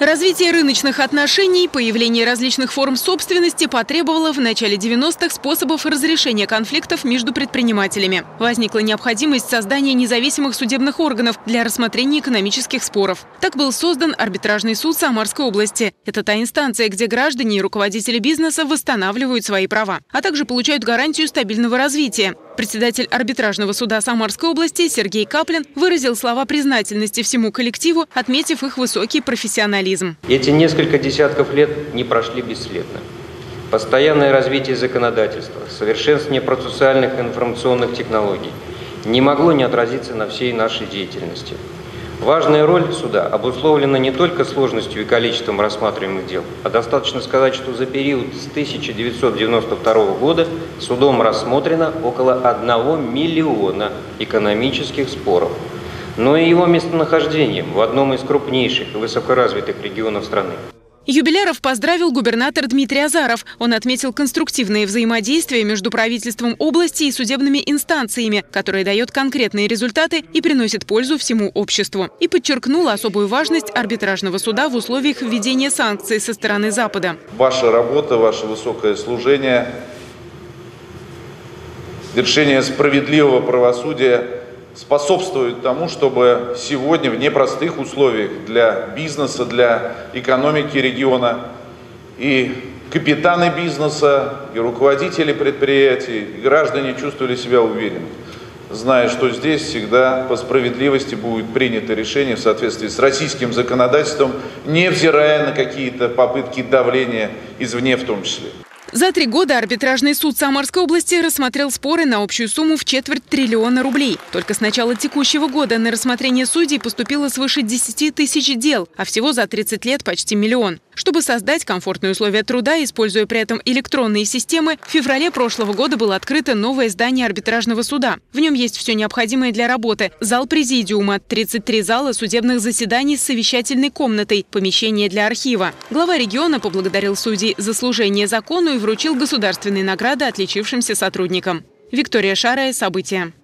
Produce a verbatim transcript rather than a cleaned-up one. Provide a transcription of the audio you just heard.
Развитие рыночных отношений, появление различных форм собственности потребовало в начале девяностых способов разрешения конфликтов между предпринимателями. Возникла необходимость создания независимых судебных органов для рассмотрения экономических споров. Так был создан арбитражный суд Самарской области. Это та инстанция, где граждане и руководители бизнеса восстанавливают свои права, а также получают гарантию стабильного развития. Председатель арбитражного суда Самарской области Сергей Каплин выразил слова признательности всему коллективу, отметив их высокий профессионализм. Эти несколько десятков лет не прошли бесследно. Постоянное развитие законодательства, совершенствование процессуальных и информационных технологий не могло не отразиться на всей нашей деятельности. Важная роль суда обусловлена не только сложностью и количеством рассматриваемых дел, а достаточно сказать, что за период с тысяча девятьсот девяносто второго года судом рассмотрено около одного миллиона экономических споров. Но и его местонахождением в одном из крупнейших и высокоразвитых регионов страны. Юбиляров поздравил губернатор Дмитрий Азаров. Он отметил конструктивное взаимодействие между правительством области и судебными инстанциями, которое дает конкретные результаты и приносит пользу всему обществу. И подчеркнул особую важность арбитражного суда в условиях введения санкций со стороны Запада. Ваша работа, ваше высокое служение, вершение справедливого правосудия способствует тому, чтобы сегодня в непростых условиях для бизнеса, для экономики региона и капитаны бизнеса, и руководители предприятий, и граждане чувствовали себя уверенно, зная, что здесь всегда по справедливости будет принято решение в соответствии с российским законодательством, невзирая на какие-то попытки давления извне в том числе. За три года арбитражный суд Самарской области рассмотрел споры на общую сумму в четверть триллиона рублей. Только с начала текущего года на рассмотрение судей поступило свыше десяти тысяч дел, а всего за тридцать лет почти миллион. Чтобы создать комфортные условия труда, используя при этом электронные системы, в феврале прошлого года было открыто новое здание арбитражного суда. В нем есть все необходимое для работы. Зал президиума, тридцать три зала судебных заседаний с совещательной комнатой, помещение для архива. Глава региона поблагодарил судей за служение закону и вручил государственные награды отличившимся сотрудникам. Виктория Шарая, события.